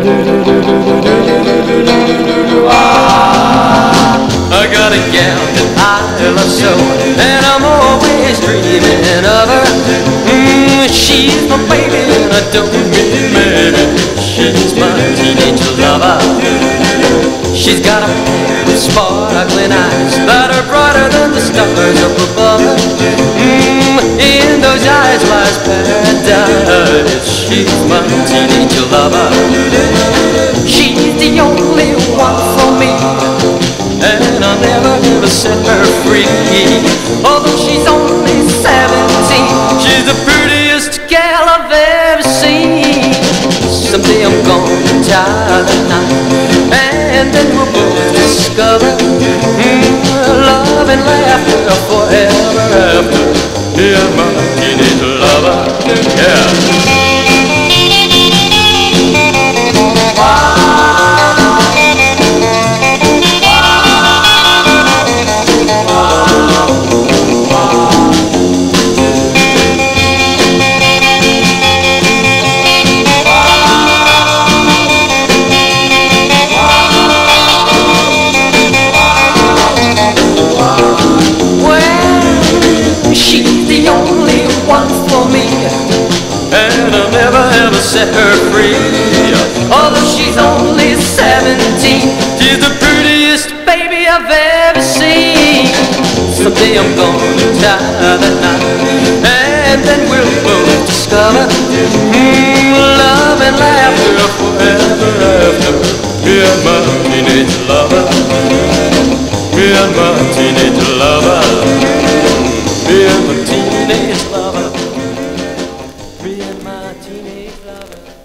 I got a gal that I love so, and I'm always dreaming of her. She's my baby and I don't mean maybe. She's my teenage lover. She's got a pair of sparkling eyes that are brighter than the stars up above her. In those eyes lies paradise. She's my teenage lover. She's the only one for me, and I'll never ever set her free. Although she's only 17, she's the prettiest gal I've ever seen. Someday I'm gonna tie the knot, and then we'll both discover love and laughter forever after. Yeah, my teenage lover. Yeah. And I'll never ever set her free. Although she's only 17, she's the prettiest baby I've ever seen. Someday I'm gonna tie the knot, and then we'll both discover love and laughter forever after. Me and my teenage lover. Me and my teenage lover. Me and my teenage lover. Me and my teenage lover.